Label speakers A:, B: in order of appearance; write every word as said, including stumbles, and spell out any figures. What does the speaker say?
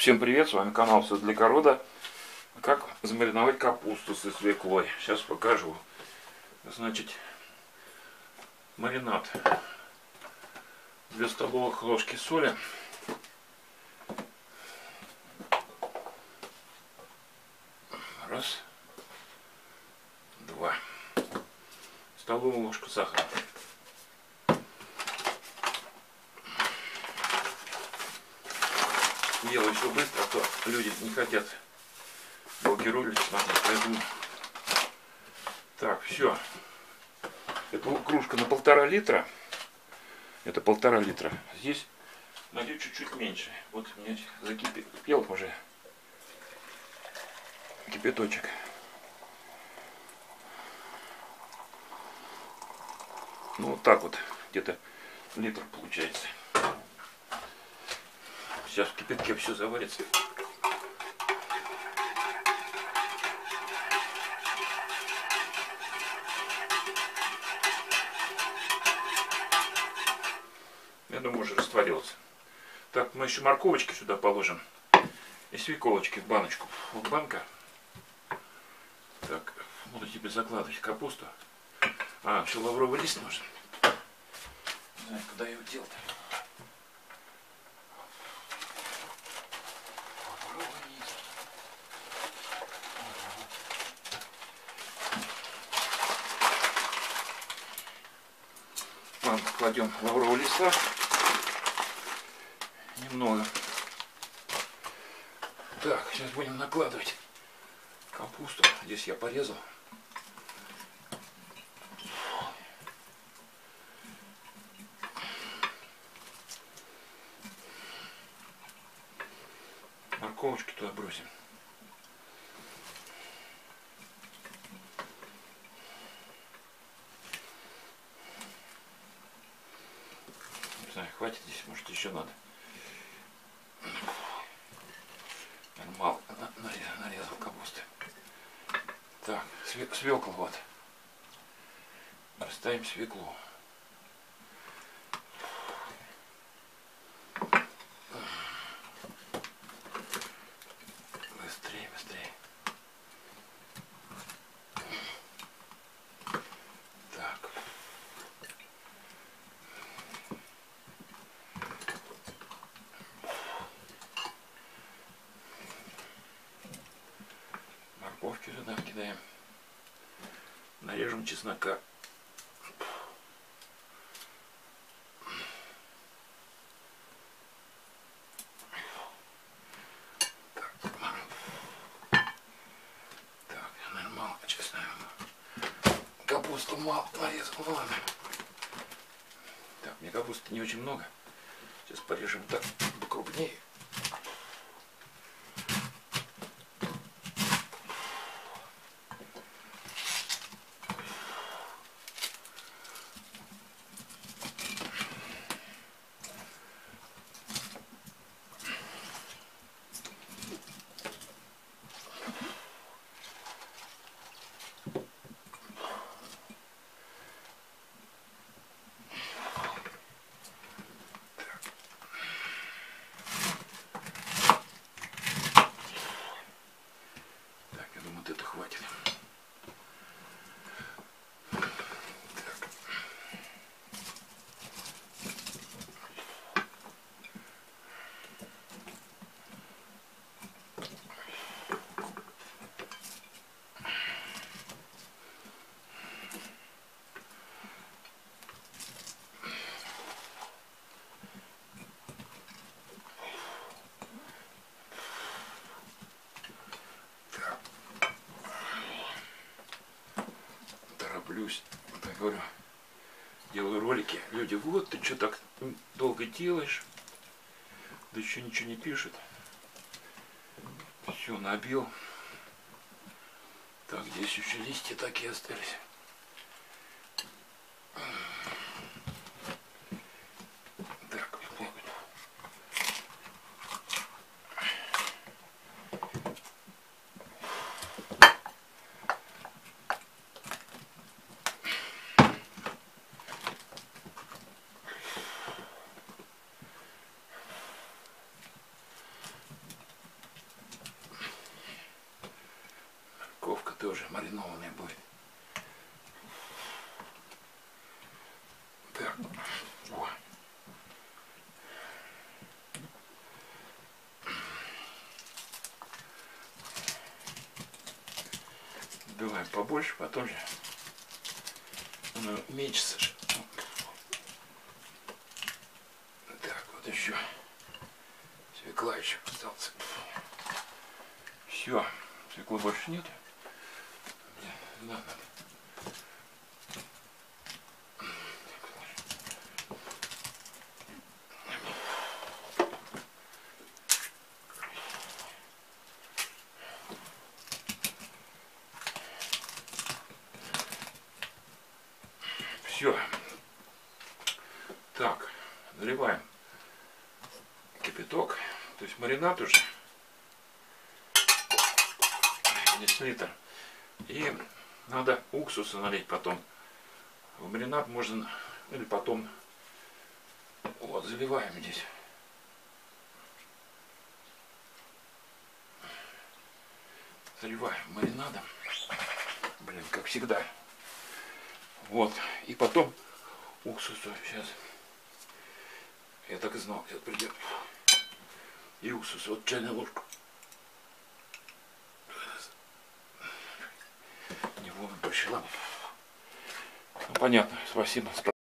A: Всем привет, с вами канал Все для Корода. Как замариновать капусту со свеклой. Сейчас покажу. Значит, маринад. две столовых ложки соли. Раз. Два. Столовую ложку сахара. Делаю все быстро, а то люди не хотят блокировать смотреть, поэтому так, все. Это кружка на полтора литра. Это полтора литра. Здесь налью чуть-чуть меньше. Вот у меня закипел уже кипяточек. Ну вот так вот, где-то литр получается. Сейчас в кипятке все заварится. Я думаю, уже растворился. Так, мы еще морковочки сюда положим. И свеколочки в баночку. Вот банка. Так, буду тебе закладывать капусту. А, еще лавровый лист нужен. Не знаю, куда его делать. Ладно, кладем лаврового листа. Немного. Так, сейчас будем накладывать капусту. Здесь я порезал. Морковочки туда бросим. Не знаю, хватит здесь, может еще надо. Мало нарезал, нарезал капусты. Так, свеклу вот. Расставим свеклу. Быстрее, быстрее. Так. Морковки сюда кидаем. Нарежем чеснока. Так, так, наверное, мало, честно. Капусту мало нарезал, ладно. Так, мне капусты не очень много. Сейчас порежем так покрупнее. Это хватит. Плюс, так говорю, делаю ролики, люди, вот ты что так долго делаешь, да еще ничего не пишет. Все, набил. Так, здесь еще листья такие остались. Так, тоже маринованная будет. Так. О. Добавим побольше, потом же оно мечется же. Так, вот еще свекла еще остался. Все, свеклы больше нет. Да, надо. Все. Так, наливаем кипяток, то есть маринад уже. Здесь литр. И надо уксуса налить потом. В маринад можно, или потом, вот, заливаем здесь. Заливаем маринадом. Блин, как всегда. Вот. И потом уксусу сейчас. Я так и знал, сейчас придет. И уксус, вот чайная ложка. Не вовремя пришла. Ну, понятно, спасибо.